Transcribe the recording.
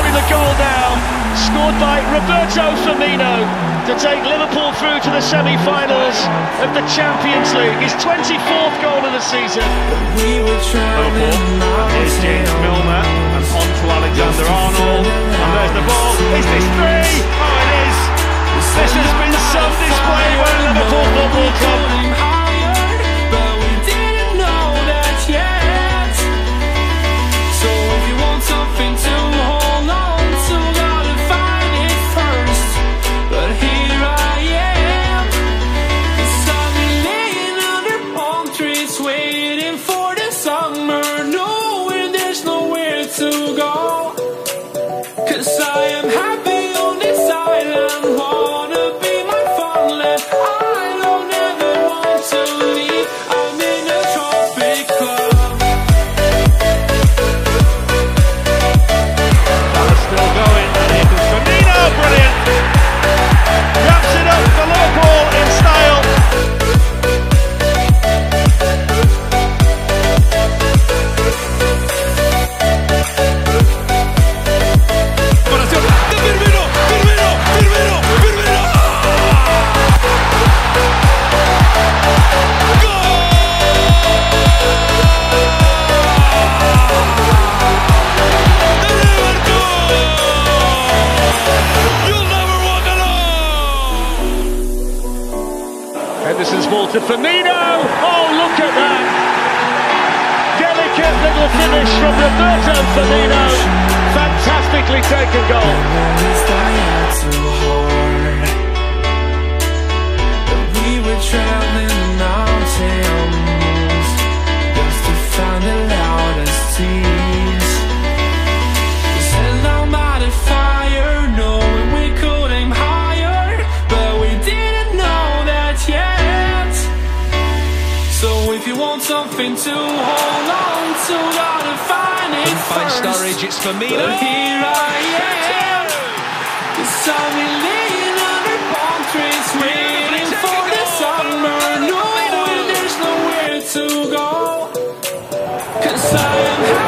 bring the goal down, scored by Roberto Firmino to take Liverpool through to the semi-finals of the Champions League. His 24th goal of the season. Liverpool, and here's James Milner, and on to Alexander-Arnold, and there's the ball. Is this three? Oh, it is. This has been some display by Liverpool Football Club. Henderson's ball to Firmino. Oh, look at that! Delicate little finish from Roberto Firmino. Fantastically taken goal. We were traveling the mountains just to find the loudest tears. We set down by the fire, knowing we could aim higher, but we didn't know that yet. So if you want something to hold on to, gotta find it first. Sturridge, it's Firmino. But here I am, 'cause I've been laying under palm trees, waiting for the summer, knowing there's nowhere to go. 'Cause I am